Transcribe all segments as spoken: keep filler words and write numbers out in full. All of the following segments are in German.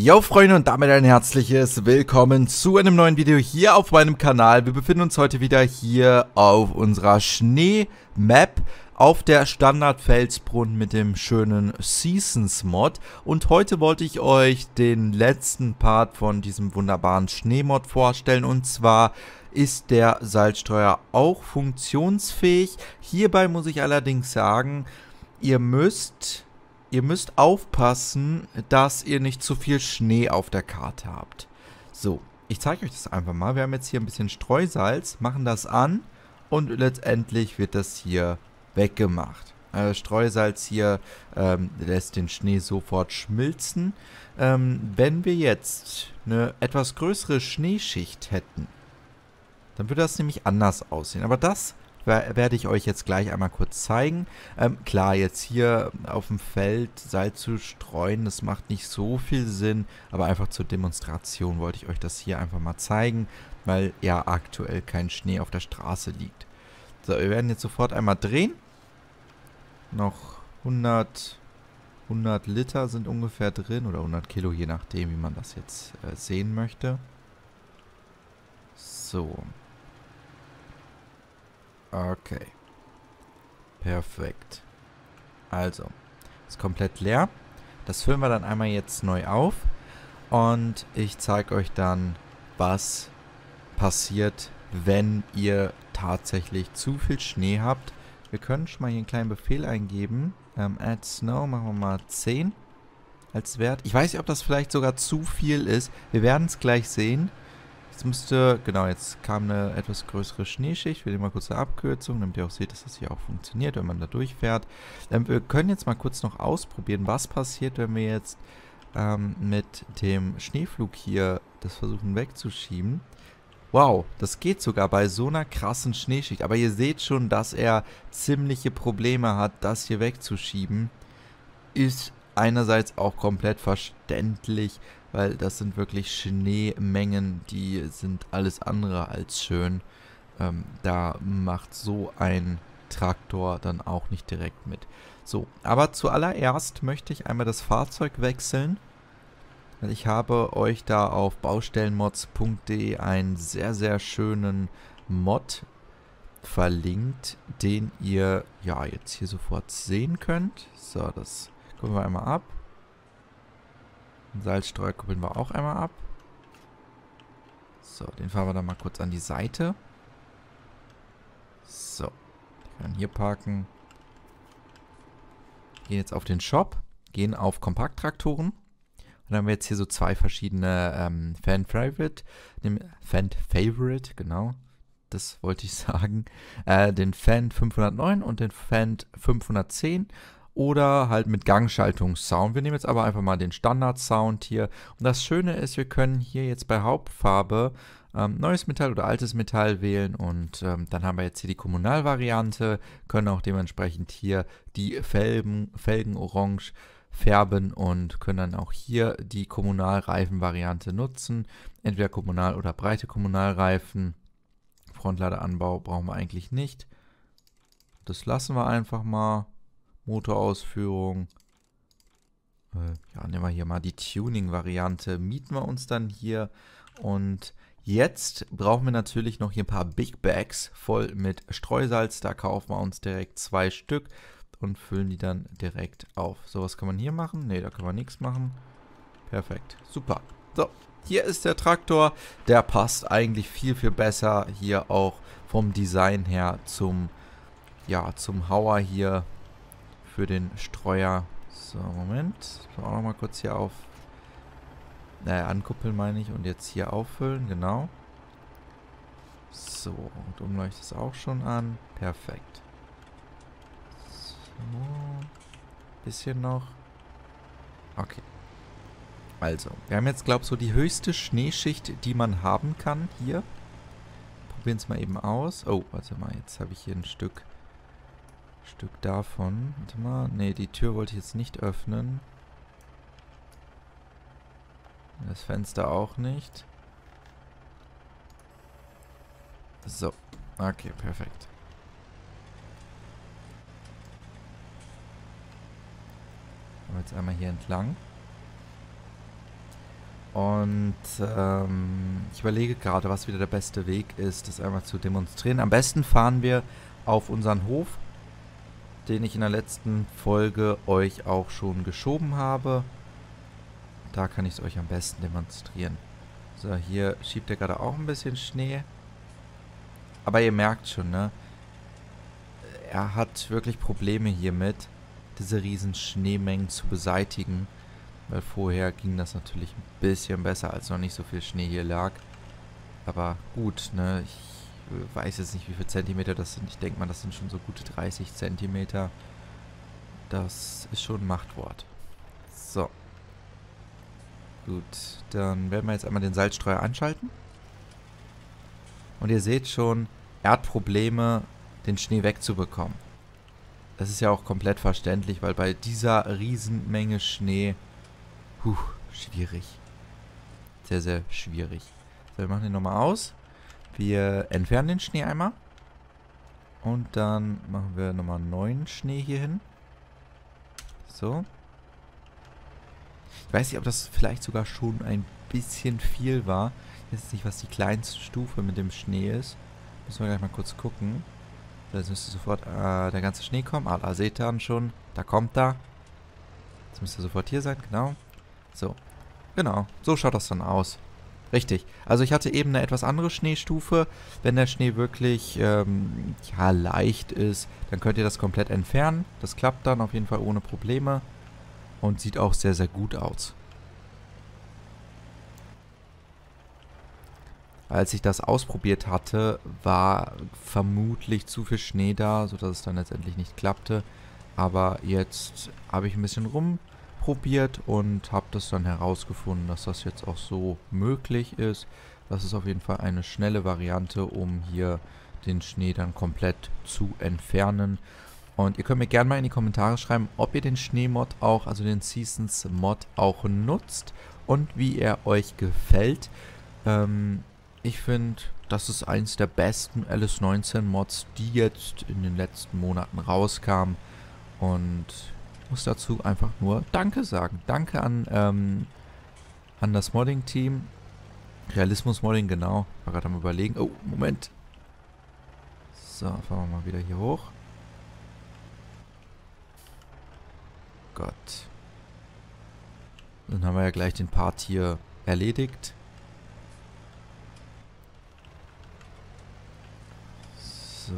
Yo Freunde und damit ein herzliches Willkommen zu einem neuen Video hier auf meinem Kanal. Wir befinden uns heute wieder hier auf unserer Schnee-Map auf der Standard-Felsbrunn mit dem schönen Seasons-Mod. Und heute wollte ich euch den letzten Part von diesem wunderbaren Schneemod vorstellen. Und zwar ist der Salzstreuer auch funktionsfähig. Hierbei muss ich allerdings sagen, ihr müsst... Ihr müsst aufpassen, dass ihr nicht zu viel Schnee auf der Karte habt. So, ich zeige euch das einfach mal. Wir haben jetzt hier ein bisschen Streusalz, machen das an und letztendlich wird das hier weggemacht. Äh, Streusalz hier ähm, lässt den Schnee sofort schmilzen. Ähm, wenn wir jetzt eine etwas größere Schneeschicht hätten, dann würde das nämlich anders aussehen. Aber das werde ich euch jetzt gleich einmal kurz zeigen. Ähm, klar, jetzt hier auf dem Feld Salz zu streuen, das macht nicht so viel Sinn, aber einfach zur Demonstration wollte ich euch das hier einfach mal zeigen, weil ja aktuell kein Schnee auf der Straße liegt. So, wir werden jetzt sofort einmal drehen. Noch hundert, hundert Liter sind ungefähr drin oder hundert Kilo, je nachdem, wie man das jetzt äh, sehen möchte. So. Okay. Perfekt. Also, ist komplett leer. Das füllen wir dann einmal jetzt neu auf. Und ich zeige euch dann, was passiert, wenn ihr tatsächlich zu viel Schnee habt. Wir können schon mal hier einen kleinen Befehl eingeben. Ähm, add Snow, machen wir mal zehn als Wert. Ich weiß nicht, ob das vielleicht sogar zu viel ist. Wir werden es gleich sehen. Jetzt müsste, genau, jetzt kam eine etwas größere Schneeschicht. Wir nehmen mal kurz eine Abkürzung, damit ihr auch seht, dass das hier auch funktioniert, wenn man da durchfährt. Ähm, wir können jetzt mal kurz noch ausprobieren, was passiert, wenn wir jetzt ähm, mit dem Schneeflug hier das versuchen wegzuschieben. Wow, das geht sogar bei so einer krassen Schneeschicht. Aber ihr seht schon, dass er ziemliche Probleme hat, das hier wegzuschieben. Ist einerseits auch komplett verständlich, weil das sind wirklich Schneemengen, die sind alles andere als schön. Ähm, da macht so ein Traktor dann auch nicht direkt mit. So, aber zuallererst möchte ich einmal das Fahrzeug wechseln. Ich habe euch da auf baustellenmods punkt de einen sehr, sehr schönen Mod verlinkt, den ihr ja jetzt hier sofort sehen könnt. So, das gucken wir einmal ab. Den Salzstreuer kuppeln wir auch einmal ab. So, den fahren wir dann mal kurz an die Seite. So, wir können hier parken. Gehen jetzt auf den Shop, gehen auf Kompakttraktoren. Und dann haben wir jetzt hier so zwei verschiedene ähm, Fan-Favorite. Fan-Favorite, genau. Das wollte ich sagen. Äh, den Fan fünfhundertneun und den Fan fünfhundertzehn. Oder halt mit Gangschaltungssound. Wir nehmen jetzt aber einfach mal den Standard-Sound hier. Und das Schöne ist, wir können hier jetzt bei Hauptfarbe ähm, neues Metall oder altes Metall wählen. Und ähm, dann haben wir jetzt hier die Kommunalvariante. Können auch dementsprechend hier die Felgen, Felgen orange färben und können dann auch hier die Kommunalreifen-Variante nutzen. Entweder Kommunal- oder breite Kommunalreifen. Frontladeranbau brauchen wir eigentlich nicht. Das lassen wir einfach mal. Motorausführung. Äh, ja, nehmen wir hier mal die Tuning-Variante. Mieten wir uns dann hier. Und jetzt brauchen wir natürlich noch hier ein paar Big Bags voll mit Streusalz. Da kaufen wir uns direkt zwei Stück und füllen die dann direkt auf. So, was kann man hier machen? Ne, da kann man nichts machen. Perfekt. Super. So, hier ist der Traktor. Der passt eigentlich viel, viel besser hier auch vom Design her zum, ja, zum Hauer hier. Für den Streuer. So, Moment. So, auch noch mal kurz hier auf. Naja, ankuppeln meine ich. Und jetzt hier auffüllen, genau. So, und umleuchtet es auch schon an. Perfekt. So. Bisschen noch. Okay. Also, wir haben jetzt, glaube ich, so die höchste Schneeschicht, die man haben kann. Hier. Probieren es mal eben aus. Oh, warte mal. Jetzt habe ich hier ein Stück... Stück davon. Warte mal. Ne, die Tür wollte ich jetzt nicht öffnen. Das Fenster auch nicht. So. Okay, perfekt. Jetzt einmal hier entlang. Und ähm, ich überlege gerade, was wieder der beste Weg ist, das einmal zu demonstrieren. Am besten fahren wir auf unseren Hof, den ich in der letzten Folge euch auch schon geschoben habe. Da kann ich es euch am besten demonstrieren. So, hier schiebt er gerade auch ein bisschen Schnee. Aber ihr merkt schon, ne? Er hat wirklich Probleme hiermit, diese riesen Schneemengen zu beseitigen. Weil vorher ging das natürlich ein bisschen besser, als noch nicht so viel Schnee hier lag. Aber gut, ne? Ich weiß jetzt nicht, wie viele Zentimeter das sind. Ich denke mal, das sind schon so gute dreißig Zentimeter. Das ist schon ein Machtwort. So. Gut, dann werden wir jetzt einmal den Salzstreuer anschalten. Und ihr seht schon, er hat Probleme, den Schnee wegzubekommen. Das ist ja auch komplett verständlich, weil bei dieser Riesenmenge Schnee, puh, schwierig. Sehr, sehr schwierig. So, wir machen den nochmal aus. Wir entfernen den Schnee einmal. Und dann machen wir nochmal neuen Schnee hier hin. So. Ich weiß nicht, ob das vielleicht sogar schon ein bisschen viel war. Ich weiß nicht, was die kleinste Stufe mit dem Schnee ist. Müssen wir gleich mal kurz gucken. Jetzt müsste sofort äh, der ganze Schnee kommen. Ah, da seht ihr dann schon. Da kommt er. Jetzt müsste sofort hier sein, genau. So. Genau. So schaut das dann aus. Richtig. Also ich hatte eben eine etwas andere Schneestufe. Wenn der Schnee wirklich ähm, ja, leicht ist, dann könnt ihr das komplett entfernen. Das klappt dann auf jeden Fall ohne Probleme. Und sieht auch sehr, sehr gut aus. Als ich das ausprobiert hatte, war vermutlich zu viel Schnee da, sodass es dann letztendlich nicht klappte. Aber jetzt habe ich ein bisschen rumprobiert und habe das dann herausgefunden, dass das jetzt auch so möglich ist. Das ist auf jeden Fall eine schnelle Variante, um hier den Schnee dann komplett zu entfernen. Und ihr könnt mir gerne mal in die Kommentare schreiben, ob ihr den Schneemod auch, also den Seasons Mod auch nutzt und wie er euch gefällt. Ähm, ich finde, das ist eins der besten L S neunzehn Mods, die jetzt in den letzten Monaten rauskamen. Und ich muss dazu einfach nur Danke sagen. Danke an, ähm, an das Modding-Team. Realismus-Modding, genau. War gerade am Überlegen. Oh, Moment. So, fahren wir mal wieder hier hoch. Gott. Dann haben wir ja gleich den Part hier erledigt. So.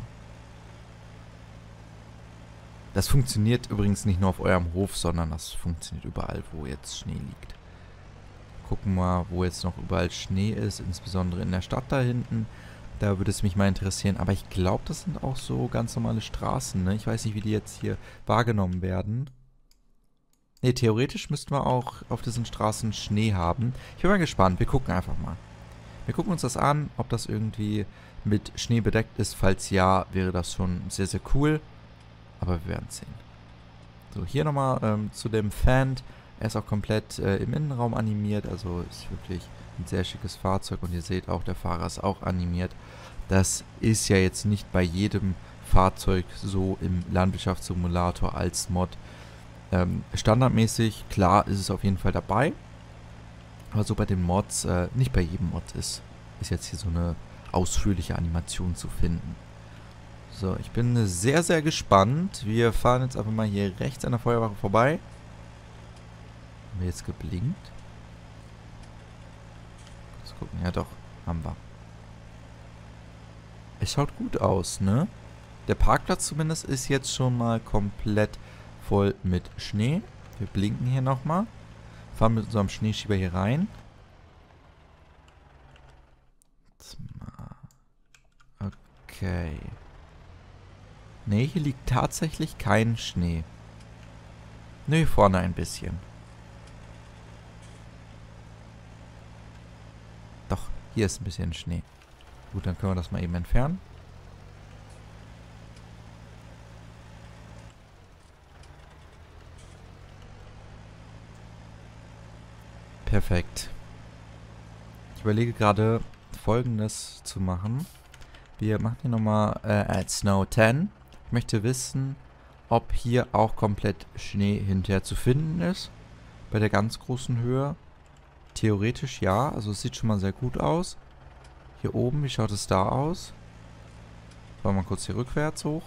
Das funktioniert übrigens nicht nur auf eurem Hof, sondern das funktioniert überall, wo jetzt Schnee liegt. Gucken wir mal, wo jetzt noch überall Schnee ist, insbesondere in der Stadt da hinten. Da würde es mich mal interessieren. Aber ich glaube, das sind auch so ganz normale Straßen, ne? Ich weiß nicht, wie die jetzt hier wahrgenommen werden. Ne, theoretisch müssten wir auch auf diesen Straßen Schnee haben. Ich bin mal gespannt. Wir gucken einfach mal. Wir gucken uns das an, ob das irgendwie mit Schnee bedeckt ist. Falls ja, wäre das schon sehr, sehr cool. Aber wir werden sehen. So, hier nochmal ähm, zu dem Fan. Er ist auch komplett äh, im Innenraum animiert. Also ist wirklich ein sehr schickes Fahrzeug. Und ihr seht auch, der Fahrer ist auch animiert. Das ist ja jetzt nicht bei jedem Fahrzeug so im Landwirtschaftssimulator als Mod. Ähm, standardmäßig, klar, ist es auf jeden Fall dabei. Aber so bei den Mods, äh, nicht bei jedem Mod ist, ist jetzt hier so eine ausführliche Animation zu finden. So, ich bin sehr, sehr gespannt. Wir fahren jetzt einfach mal hier rechts an der Feuerwache vorbei. Haben wir jetzt geblinkt? Kurz gucken, ja doch, haben wir. Es schaut gut aus, ne? Der Parkplatz zumindest ist jetzt schon mal komplett voll mit Schnee. Wir blinken hier nochmal. Fahren mit unserem Schneeschieber hier rein. Okay. Ne, hier liegt tatsächlich kein Schnee. Ne, hier vorne ein bisschen. Doch, hier ist ein bisschen Schnee. Gut, dann können wir das mal eben entfernen. Perfekt. Ich überlege gerade, Folgendes zu machen. Wir machen hier nochmal äh, Add Snow zehn. Ich möchte wissen, ob hier auch komplett Schnee hinterher zu finden ist. Bei der ganz großen Höhe. Theoretisch ja. Also es sieht schon mal sehr gut aus. Hier oben, wie schaut es da aus? Wollen wir mal kurz hier rückwärts hoch.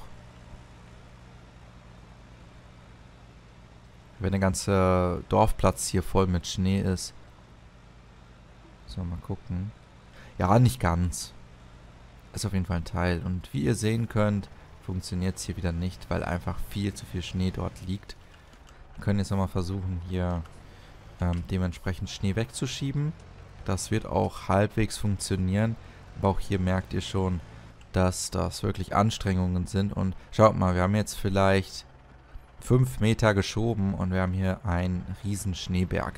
Wenn der ganze Dorfplatz hier voll mit Schnee ist. So, mal gucken. Ja, nicht ganz. Ist auf jeden Fall ein Teil. Und wie ihr sehen könnt, funktioniert es hier wieder nicht, weil einfach viel zu viel Schnee dort liegt. Wir können jetzt nochmal versuchen, hier ähm, dementsprechend Schnee wegzuschieben. Das wird auch halbwegs funktionieren. Aber auch hier merkt ihr schon, dass das wirklich Anstrengungen sind. Und schaut mal, wir haben jetzt vielleicht fünf Meter geschoben und wir haben hier einen riesen Schneeberg.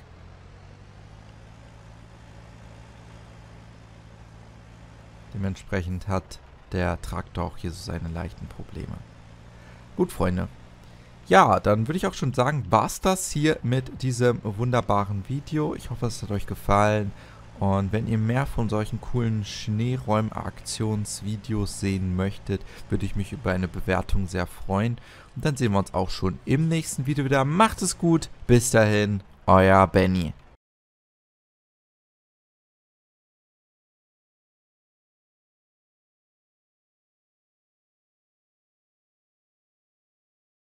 Dementsprechend hat der Traktor auch hier so seine leichten Probleme. Gut, Freunde. Ja, dann würde ich auch schon sagen, war's das hier mit diesem wunderbaren Video. Ich hoffe, es hat euch gefallen. Und wenn ihr mehr von solchen coolen Schneeräumen-Aktionsvideos sehen möchtet, würde ich mich über eine Bewertung sehr freuen. Und dann sehen wir uns auch schon im nächsten Video wieder. Macht es gut. Bis dahin, euer Benny.